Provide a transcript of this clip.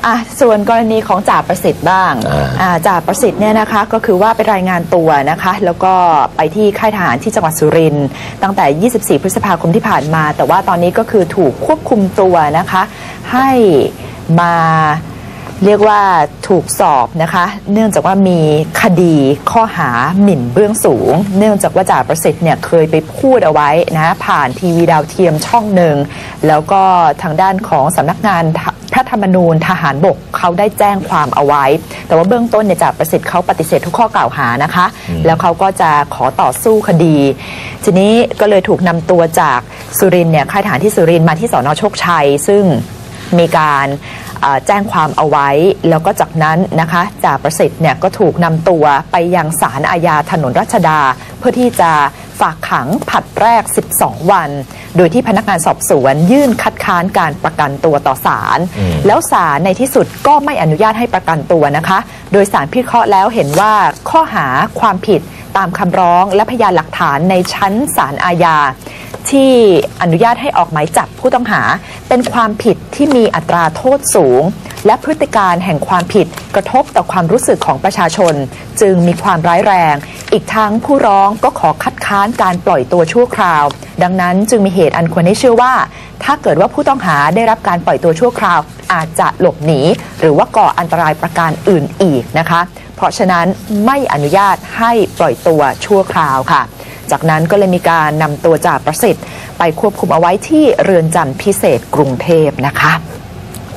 ส่วนกรณีของจ่าประสิทธิ์บ้างจ่าประสิทธิ์เนี่ยนะคะก็คือว่าไปรายงานตัวนะคะแล้วก็ไปที่ค่ายทหารที่จังหวัดสุรินทร์ตั้งแต่ 24 พฤษภาคมที่ผ่านมาแต่ว่าตอนนี้ก็คือถูกควบคุมตัวนะคะให้มาเรียกว่าถูกสอบนะคะเนื่องจากว่ามีคดีข้อหาหมิ่นเบื้องสูงเนื่องจากว่าจ่าประสิทธิ์เนี่ยเคยไปพูดเอาไว้นะผ่านทีวีดาวเทียมช่องหนึ่งแล้วก็ทางด้านของสำนักงานพระธรรมนูญทหารบกเขาได้แจ้งความเอาไว้แต่ว่าเบื้องต้นเนี่ยจ่าประสิทธิ์เขาปฏิเสธทุกข้อกล่าวหานะคะแล้วเขาก็จะขอต่อสู้คดีทีนี้ก็เลยถูกนำตัวจากสุรินทร์เนี่ยค่ายทหารที่สุรินทร์มาที่สน.โชคชัยซึ่งมีการแจ้งความเอาไว้แล้วก็จากนั้นนะคะจ่าประสิทธิ์เนี่ยก็ถูกนำตัวไปยังศาลอาญาถนนรัชดาเพื่อที่จะฝากขังผลัดแรก12 วันโดยที่พนักงานสอบสวนยื่นคัดค้านการประกันตัวต่อศาลแล้วศาลในที่สุดก็ไม่อนุญาตให้ประกันตัวนะคะโดยศาลพิเคราะห์แล้วเห็นว่าข้อหาความผิดตามคำร้องและพยานหลักฐานในชั้นศาลอาญาที่อนุญาตให้ออกหมายจับผู้ต้องหาเป็นความผิดที่มีอัตราโทษสูงและพฤติการแห่งความผิดกระทบต่อความรู้สึกของประชาชนจึงมีความร้ายแรงอีกทั้งผู้ร้องก็ขอคัดค้านการปล่อยตัวชั่วคราวดังนั้นจึงมีเหตุอันควรให้เชื่อว่าถ้าเกิดว่าผู้ต้องหาได้รับการปล่อยตัวชั่วคราวอาจจะหลบหนีหรือว่าก่ออันตรายประการอื่นอีกนะคะเพราะฉะนั้นไม่อนุญาตให้ปล่อยตัวชั่วคราวค่ะจากนั้นก็เลยมีการนำตัวจ่าประสิทธิ์ไปควบคุมเอาไว้ที่เรือนจำพิเศษกรุงเทพนะคะ